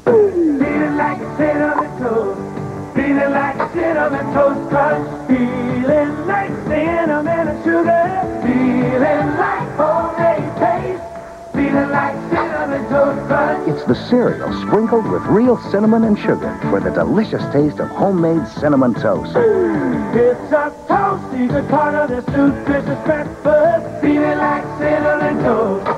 Feeling like a cinnamon toast. Feeling like a cinnamon toast crunch. Feeling like cinnamon and sugar. Feeling like homemade taste. Feeling like cinnamon toast crunch. It's the cereal sprinkled with real cinnamon and sugar for the delicious taste of homemade cinnamon toast. It's a toasty good part of this nutritious breakfast. Feeling like cinnamon toast.